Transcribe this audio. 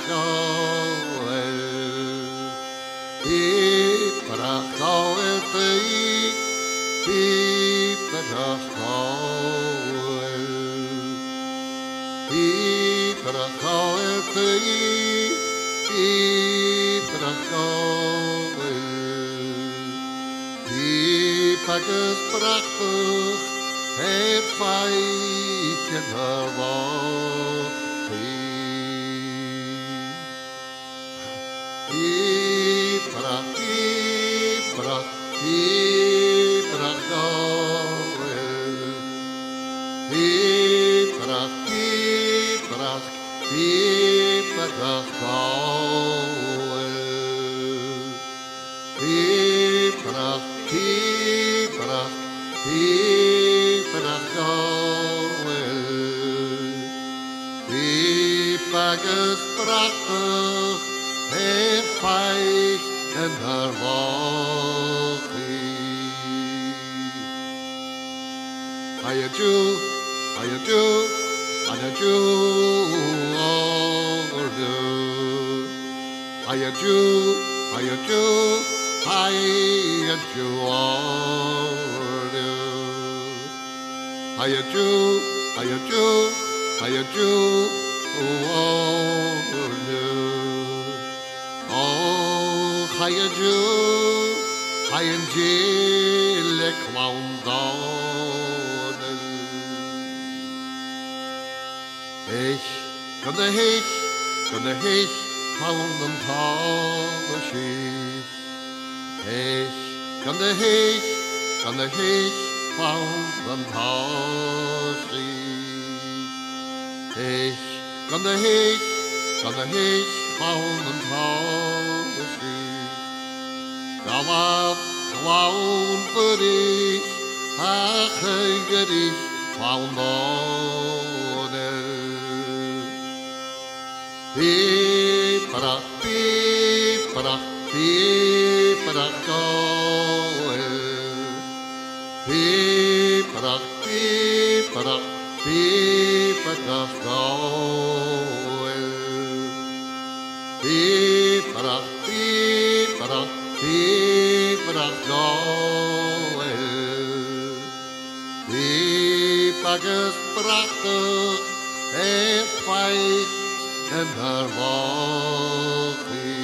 Piobaireachd Dho, Duibh agus prachtig het feitje naar wacht. Agus prachtig het feit en haar wachie. Hiya Jew, order. Hiya Jew, order. Hiya Jew, oh, hiya Jew, hiya Gaelic MacDonald. Ich kann de hich van den Tageschicht. Ich kann de hich van den Tageschicht. Ich kan de hich van den Tageschicht. Da war gewoon voor ich, gedicht van noden. Pieprig, goel. Pieprig, goel. Pieprig, goel. Duibh agus prachtig het feit en haar wachie.